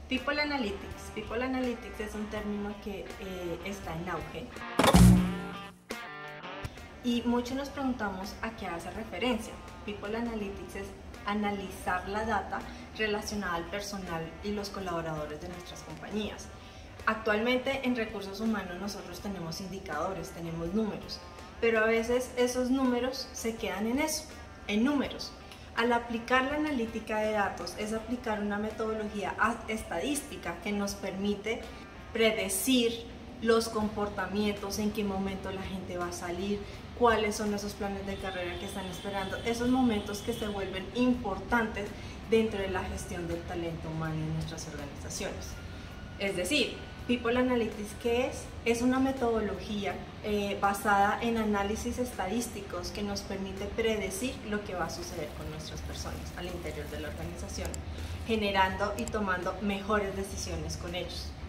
People Analytics. People Analytics es un término que está en auge y muchos nos preguntamos a qué hace referencia. People Analytics es analizar la data relacionada al personal y los colaboradores de nuestras compañías. Actualmente en recursos humanos nosotros tenemos indicadores, tenemos números, pero a veces esos números se quedan en eso, en números. Al aplicar la analítica de datos es aplicar una metodología estadística que nos permite predecir los comportamientos, en qué momento la gente va a salir, cuáles son esos planes de carrera que están esperando, esos momentos que se vuelven importantes dentro de la gestión del talento humano en nuestras organizaciones. Es decir, People Analytics, ¿qué es? Es una metodología basada en análisis estadísticos que nos permite predecir lo que va a suceder con nuestras personas al interior de la organización, generando y tomando mejores decisiones con ellos.